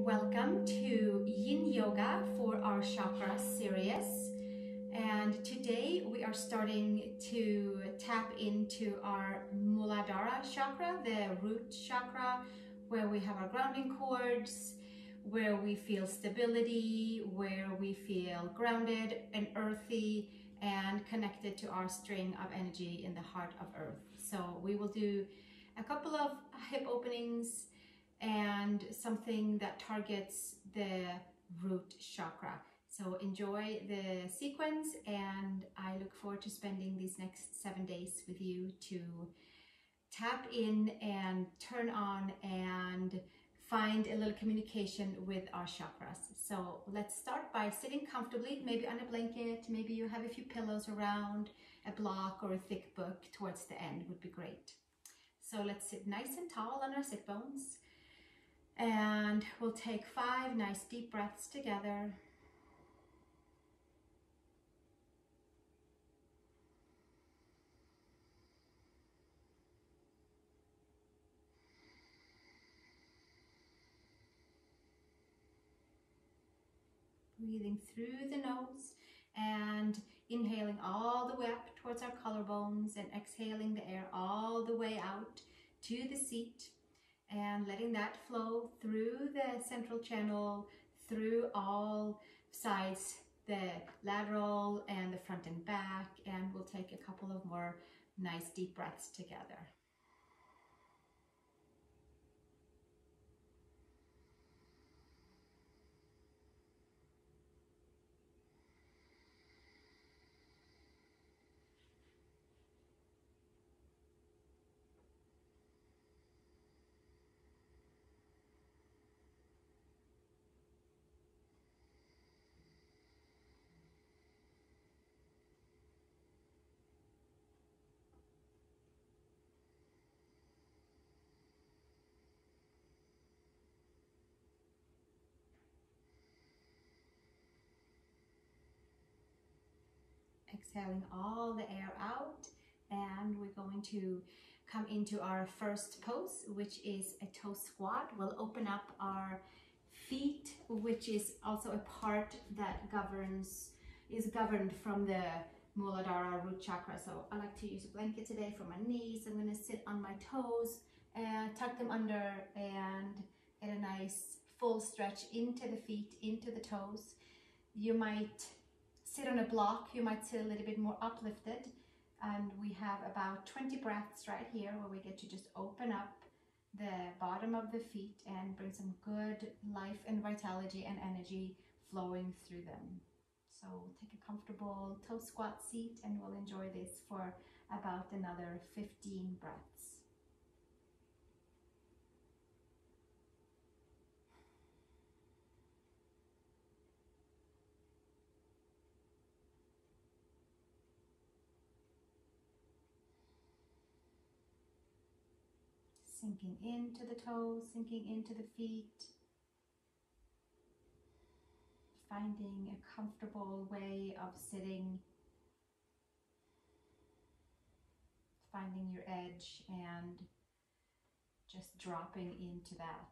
Welcome to Yin Yoga for our chakra series. And today we are starting to tap into our Muladhara chakra, the root chakra, where we have our grounding cords, where we feel stability, where we feel grounded and earthy and connected to our string of energy in the heart of earth. So we will do a couple of hip openings and something that targets the root chakra. So enjoy the sequence, and I look forward to spending these next 7 days with you to tap in and turn on and find a little communication with our chakras. So let's start by sitting comfortably, maybe on a blanket, maybe you have a few pillows around, a block or a thick book towards the end would be great. So let's sit nice and tall on our sit bones. And we'll take 5 nice deep breaths together. Breathing through the nose and inhaling all the way up towards our collarbones and exhaling the air all the way out to the seat. And letting that flow through the central channel, through all sides, the lateral and the front and back. And we'll take a couple of more nice deep breaths together. Exhaling all the air out, and we're going to come into our first pose, which is a toe squat. We'll open up our feet, which is also a part that is governed from the Muladhara root chakra. So I like to use a blanket today for my knees. I'm going to sit on my toes and tuck them under and get a nice full stretch into the feet, into the toes. You might sit on a block, you might sit a little bit more uplifted, and we have about 20 breaths right here where we get to just open up the bottom of the feet and bring some good life and vitality and energy flowing through them. So take a comfortable toe squat seat and we'll enjoy this for about another 15 breaths. Sinking into the toes, sinking into the feet. Finding a comfortable way of sitting. Finding your edge and just dropping into that.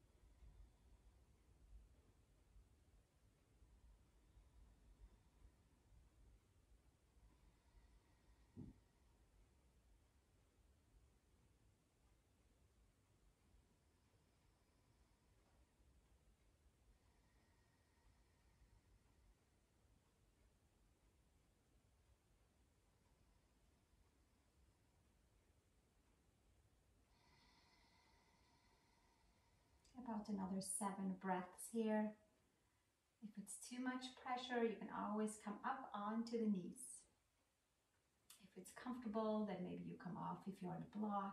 About another 7 breaths here. If it's too much pressure, you can always come up onto the knees. If it's comfortable, then maybe you come off if you're on a block.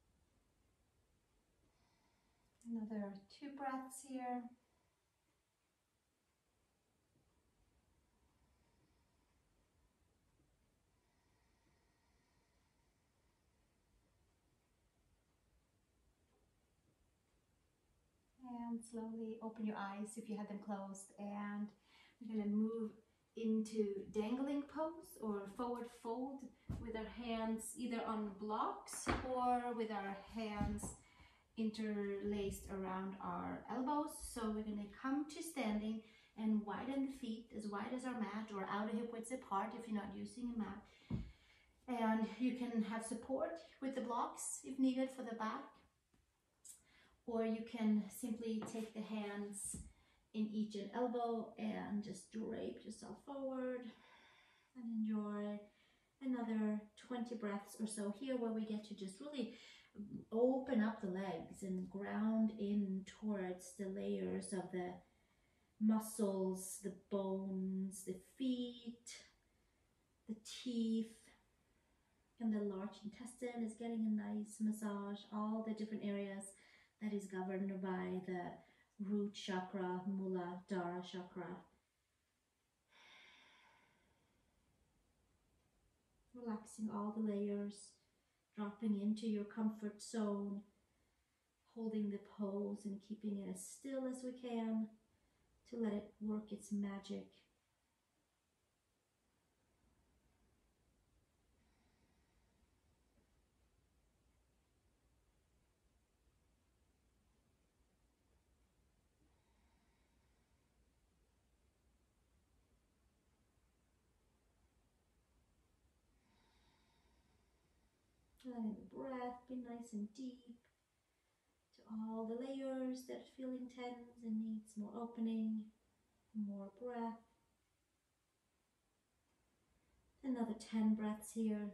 Another 2 breaths here. And slowly open your eyes if you had them closed, and we're going to move into dangling pose or forward fold with our hands either on blocks or with our hands interlaced around our elbows. So we're going to come to standing and widen the feet as wide as our mat or outer hip widths apart if you're not using a mat. And you can have support with the blocks if needed for the back, or you can simply take the hands in each an elbow and just drape yourself forward and enjoy another 20 breaths or so here, where we get to just really open up the legs and ground in towards the layers of the muscles, the bones, the feet, the teeth, and the large intestine is getting a nice massage. All the different areas that is governed by the root chakra, Muladhara chakra. Relaxing all the layers, dropping into your comfort zone, holding the pose and keeping it as still as we can to let it work its magic. Letting the breath be nice and deep to all the layers that feel intense and needs more opening, more breath. Another 10 breaths here.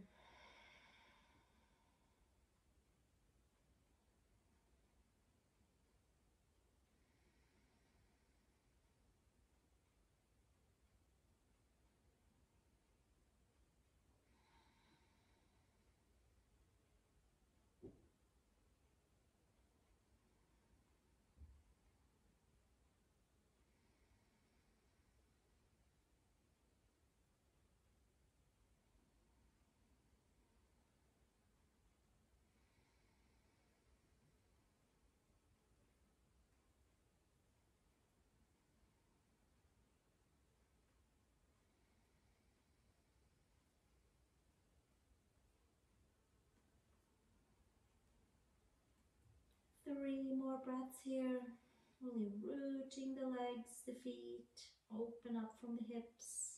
Three more breaths here. Really rooting the legs, the feet, open up from the hips.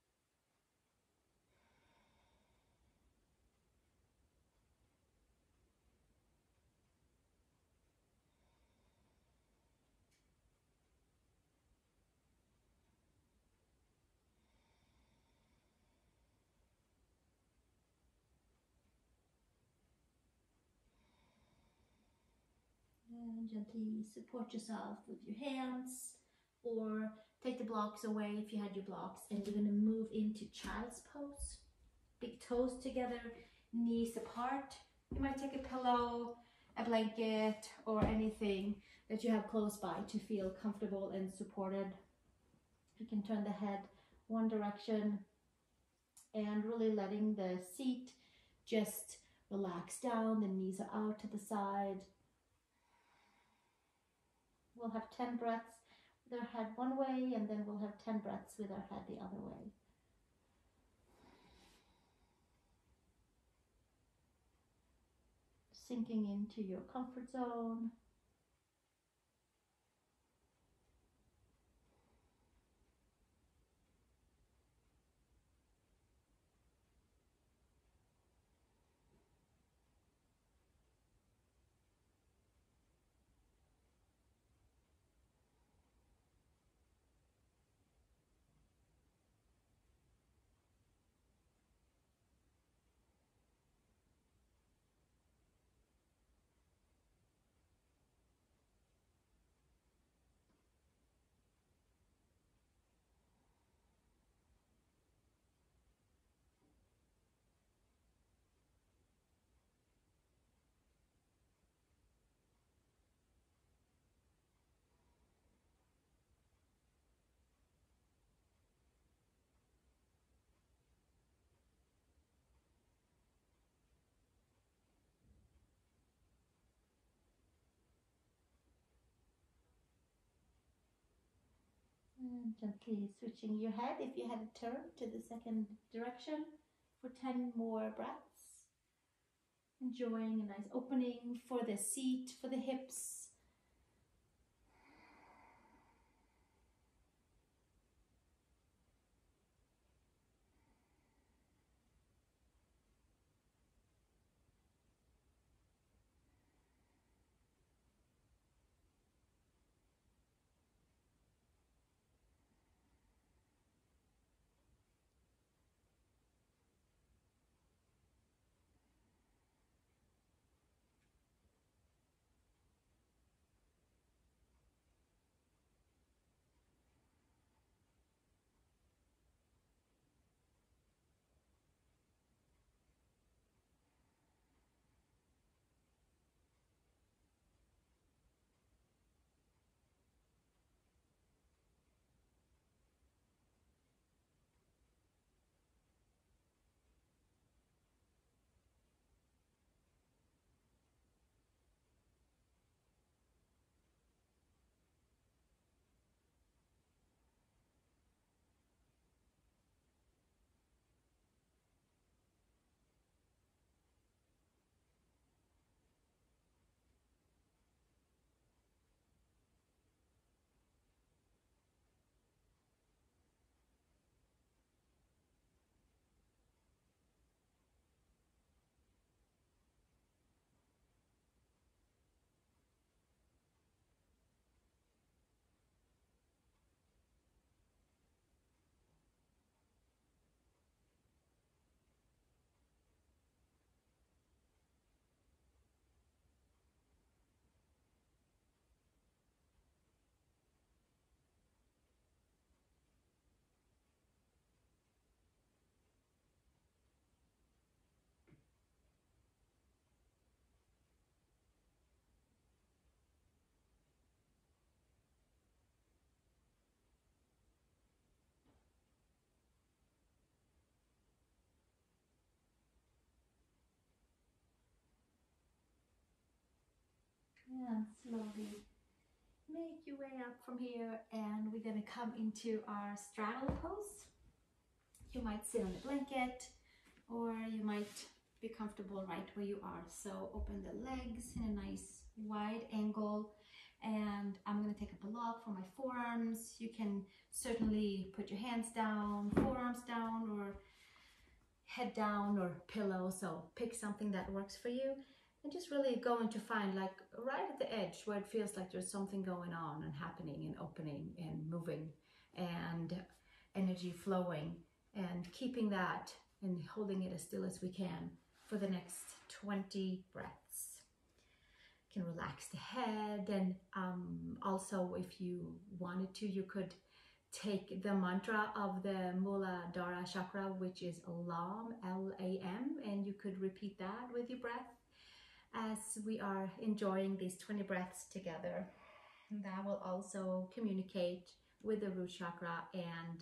And gently support yourself with your hands, or take the blocks away if you had your blocks, and you're going to move into child's pose. Big toes together, knees apart. You might take a pillow, a blanket, or anything that you have close by to feel comfortable and supported. You can turn the head one direction and really letting the seat just relax down. The knees are out to the side. We'll have 10 breaths with our head one way, and then we'll have 10 breaths with our head the other way. Sinking into your comfort zone. And gently switching your head if you had a turn to the second direction for 10 more breaths. Enjoying a nice opening for the seat, for the hips. And slowly make your way up from here, and we're going to come into our straddle pose. You might sit on a blanket, or you might be comfortable right where you are. So open the legs in a nice wide angle, and I'm going to take a block for my forearms. You can certainly put your hands down, forearms down, or head down, or pillow. So pick something that works for you, and just really going to find, like, right at the edge where it feels like there's something going on and happening and opening and moving and energy flowing, and keeping that and holding it as still as we can for the next 20 breaths. You can relax the head, and also, if you wanted to, you could take the mantra of the Muladhara chakra, which is LAM, L-A-M, and you could repeat that with your breath as we are enjoying these 20 breaths together. And that will also communicate with the root chakra, and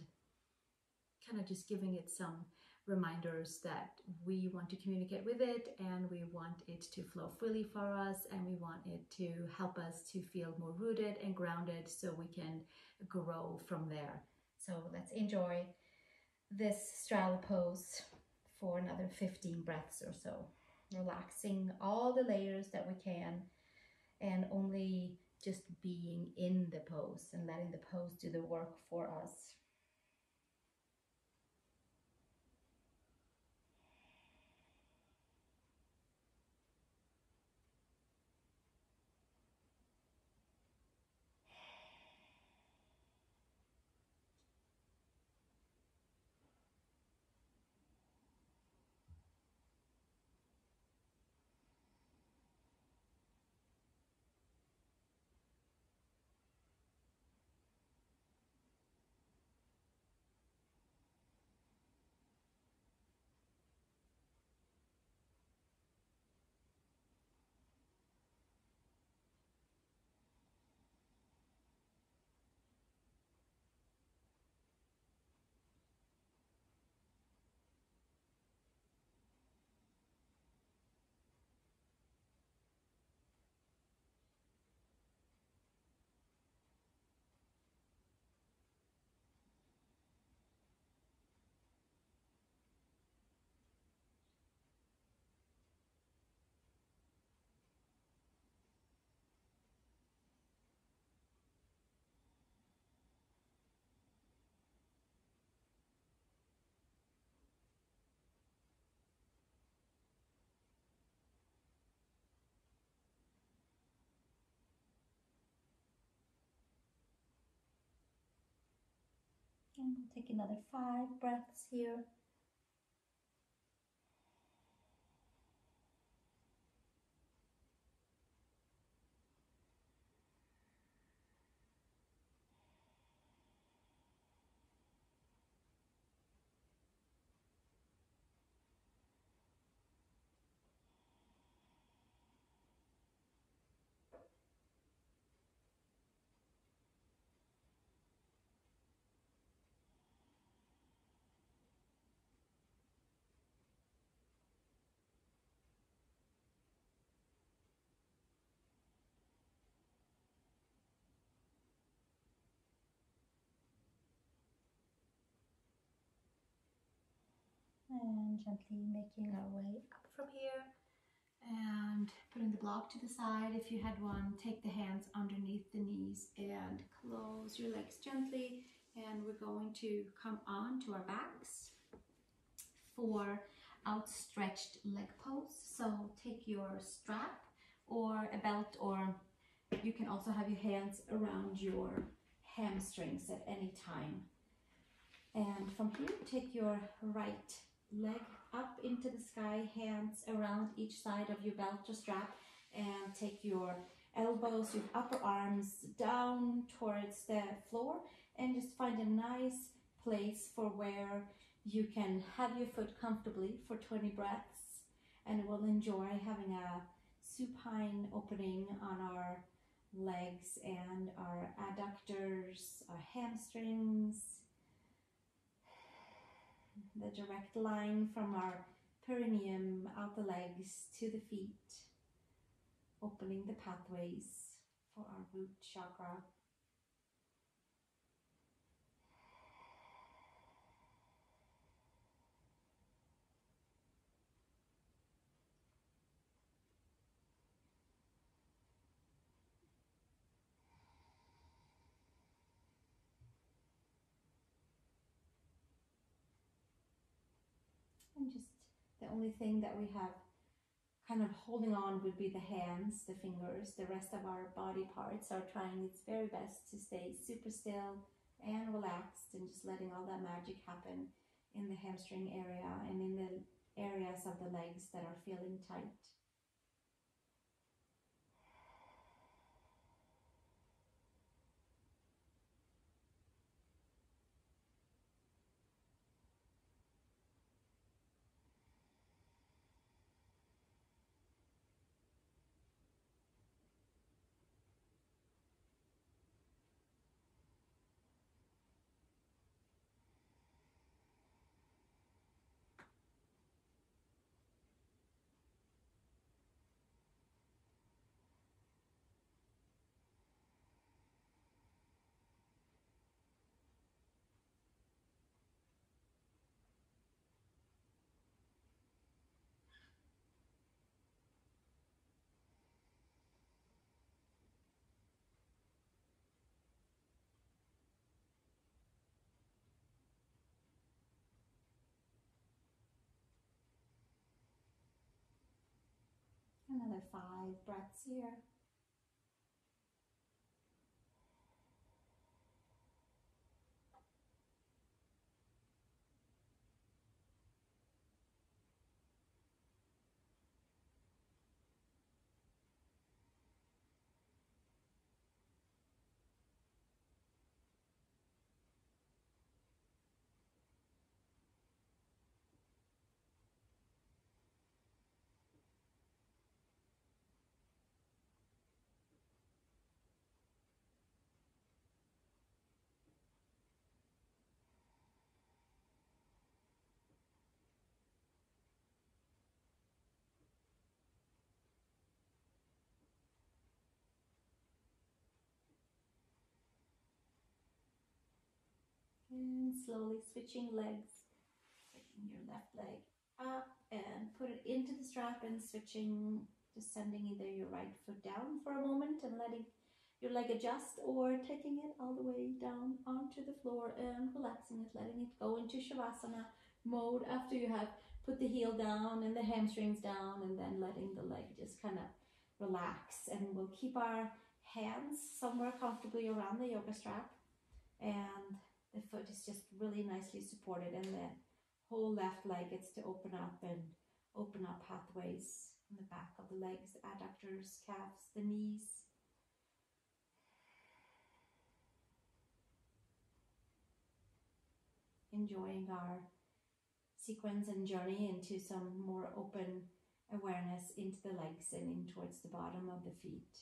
kind of just giving it some reminders that we want to communicate with it, and we want it to flow freely for us, and we want it to help us to feel more rooted and grounded so we can grow from there. So let's enjoy this straddle pose for another 15 breaths or so, relaxing all the layers that we can, and only just being in the pose and letting the pose do the work for us. And we'll take another 5 breaths here. And gently making our way up from here and putting the block to the side if you had one. Take the hands underneath the knees and close your legs gently, and we're going to come on to our backs for outstretched leg pose. So take your strap or a belt, or you can also have your hands around your hamstrings at any time. And from here, take your right leg up into the sky, hands around each side of your belt or strap, and take your elbows, your upper arms down towards the floor, and just find a nice place for where you can have your foot comfortably for 20 breaths, and we'll enjoy having a supine opening on our legs and our adductors, our hamstrings, the direct line from our perineum out the legs to the feet, opening the pathways for our root chakra. And just the only thing that we have kind of holding on would be the hands, the fingers. The rest of our body parts are trying its very best to stay super still and relaxed, and just letting all that magic happen in the hamstring area and in the areas of the legs that are feeling tight. Another 5 breaths here. And slowly switching legs, taking your left leg up and put it into the strap, and switching, just sending either your right foot down for a moment and letting your leg adjust, or taking it all the way down onto the floor and relaxing it, letting it go into Shavasana mode after you have put the heel down and the hamstrings down, and then letting the leg just kind of relax. And we'll keep our hands somewhere comfortably around the yoga strap, and the foot is just really nicely supported, and the whole left leg gets to open up and open up pathways on the back of the legs, the adductors, calves, the knees. Enjoying our sequence and journey into some more open awareness into the legs and in towards the bottom of the feet.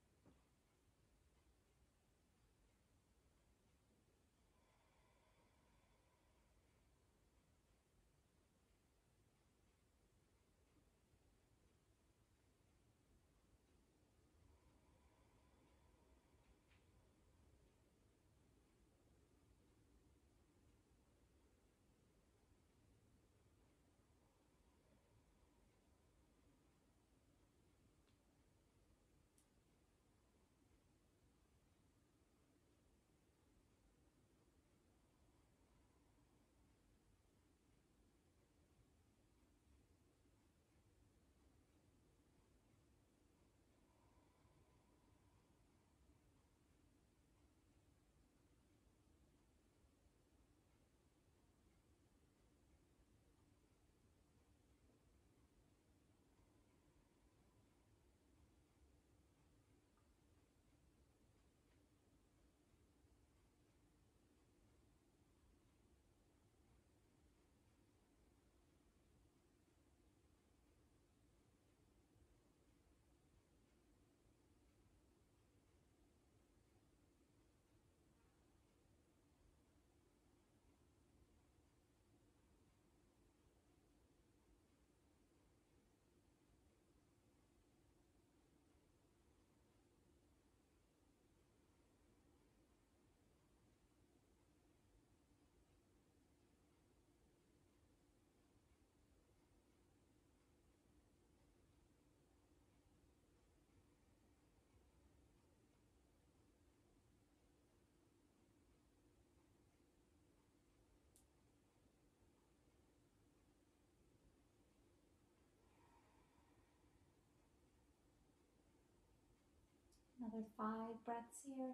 Another 5 breaths here.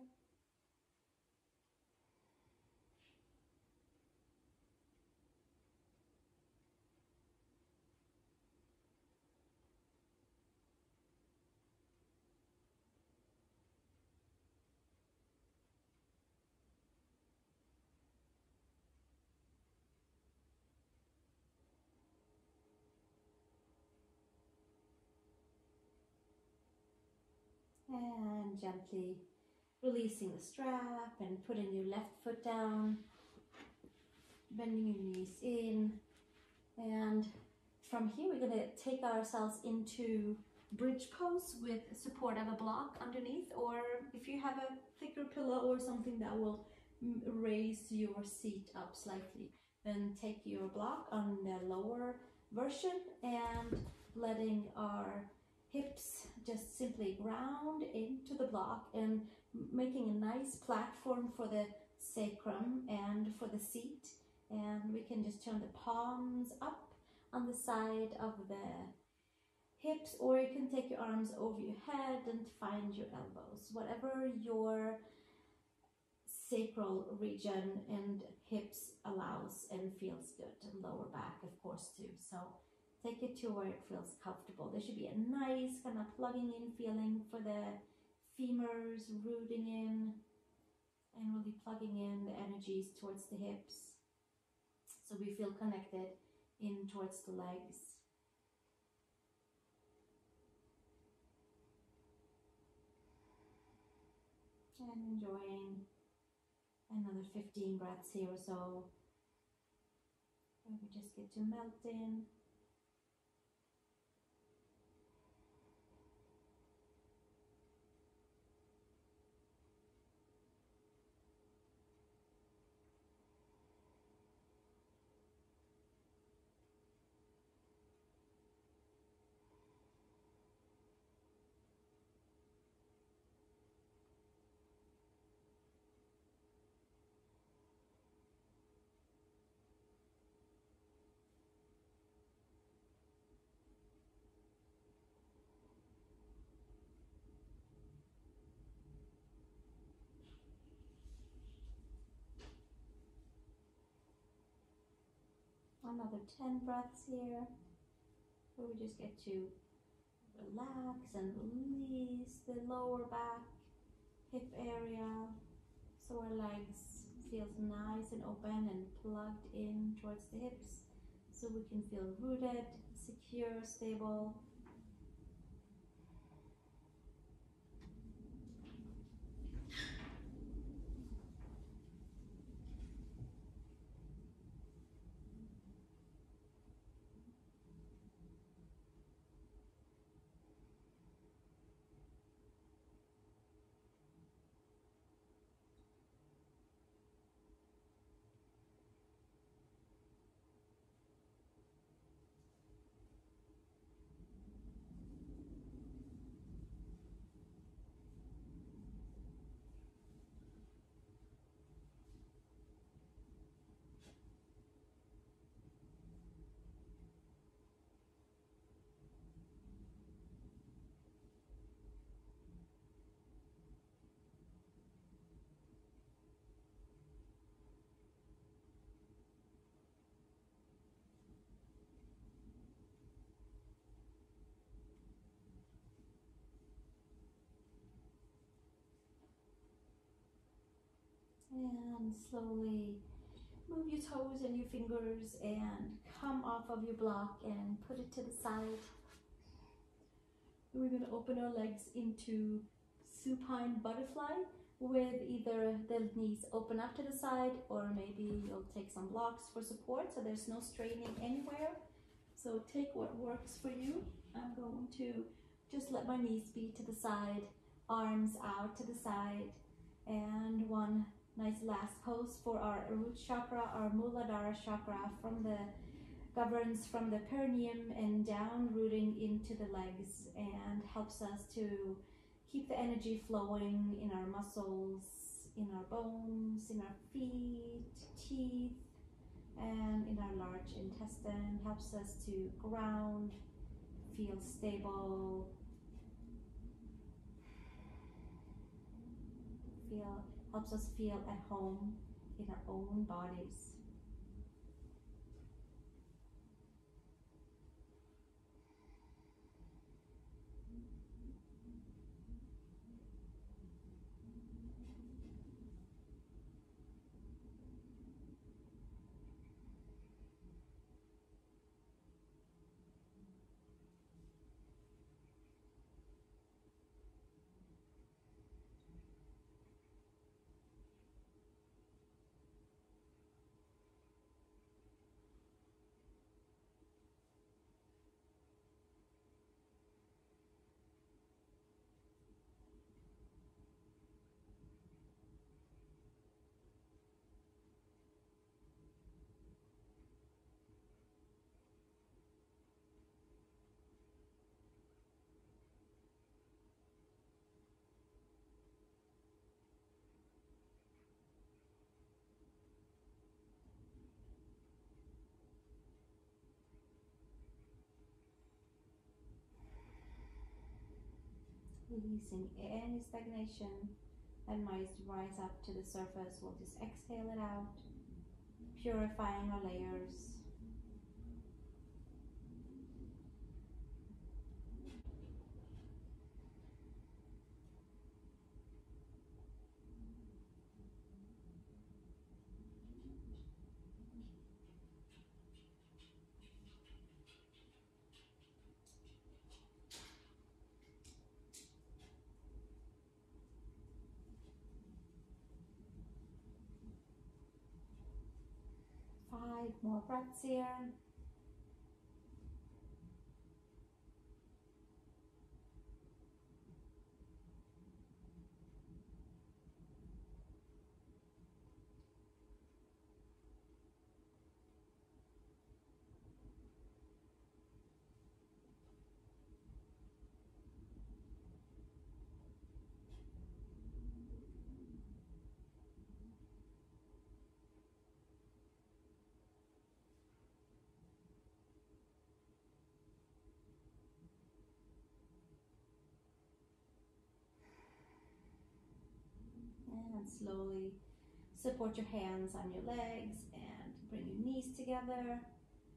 And gently releasing the strap and putting your left foot down, bending your knees in. And from here we're going to take ourselves into bridge pose with support of a block underneath, or if you have a thicker pillow or something that will raise your seat up slightly, then take your block on the lower version and letting our hips just simply ground into the block and making a nice platform for the sacrum and for the seat. And we can just turn the palms up on the side of the hips, or you can take your arms over your head and find your elbows, whatever your sacral region and hips allows and feels good, and lower back of course too. So take it to where it feels comfortable. There should be a nice kind of plugging in feeling for the femurs, rooting in and really plugging in the energies towards the hips, so we feel connected in towards the legs. And enjoying another 15 breaths here or so, where we just get to melt in. another 10 breaths here, where we just get to relax and release the lower back, hip area, so our legs feels nice and open and plugged in towards the hips, so we can feel rooted, secure, stable. And slowly move your toes and your fingers and come off of your block and put it to the side. We're going to open our legs into supine butterfly with either the knees open up to the side, or maybe you'll take some blocks for support so there's no straining anywhere. So take what works for you. I'm going to just let my knees be to the side, arms out to the side, and one nice last pose for our root chakra, our Muladhara chakra, governs from the perineum and down, rooting into the legs, and helps us to keep the energy flowing in our muscles, in our bones, in our feet, teeth, and in our large intestine. Helps us to ground, feel stable, helps us feel at home in our own bodies. Releasing any stagnation that might rise up to the surface. We'll just exhale it out, purifying our layers. Five more breaths here. And slowly support your hands on your legs and bring your knees together.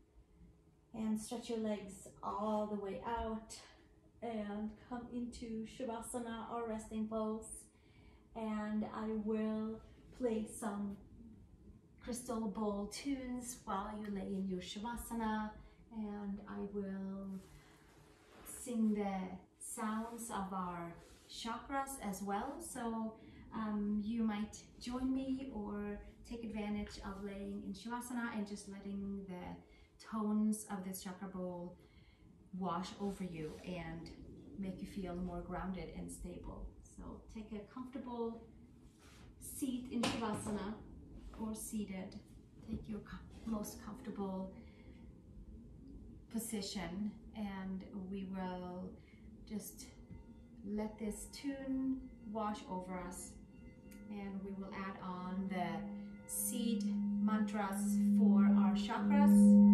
And stretch your legs all the way out and come into Shavasana or resting pose. And I will play some crystal bowl tunes while you lay in your Shavasana, and I will sing the sounds of our chakras as well. So you might join me or take advantage of laying in Shavasana and just letting the tones of this chakra bowl wash over you and make you feel more grounded and stable. So take a comfortable seat in Shavasana or seated. Take your most comfortable position, and we will just let this tune wash over us, and we will add on the seed mantras for our chakras.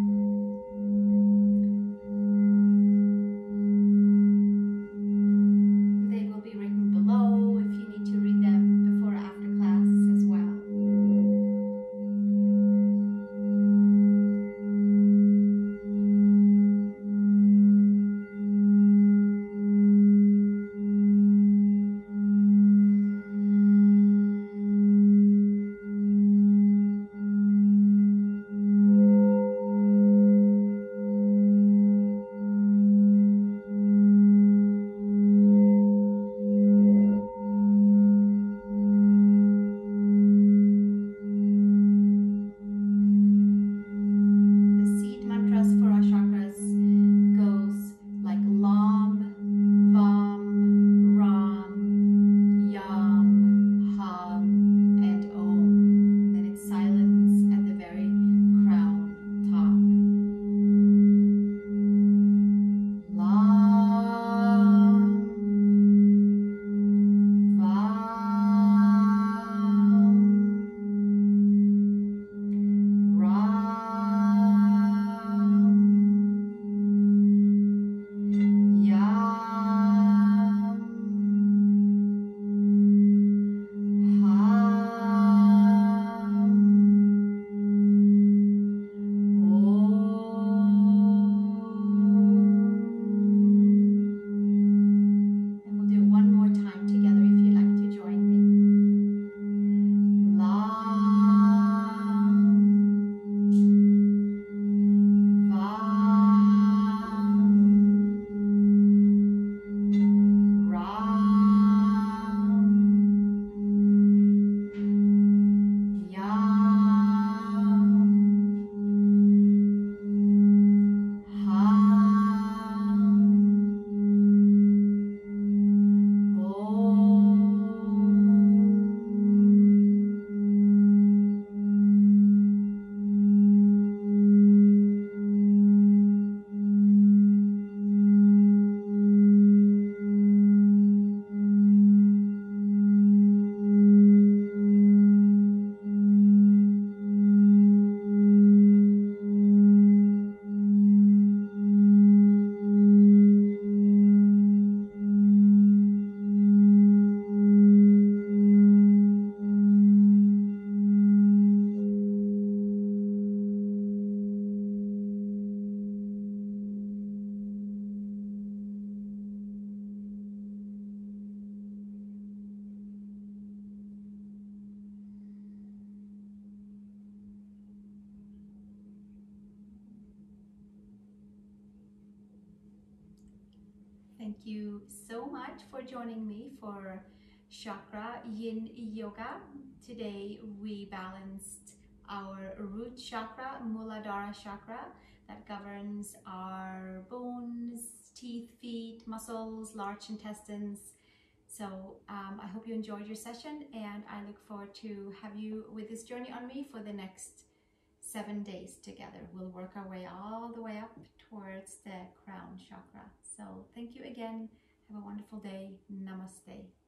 Thank you so much for joining me for Chakra Yin Yoga. Today we balanced our root chakra, Muladhara chakra, that governs our bones, teeth, feet, muscles, large intestines. So I hope you enjoyed your session, and I look forward to have you with this journey on me for the next 7 days together. We'll work our way all the way up towards the crown chakra. So thank you again. Have a wonderful day. Namaste.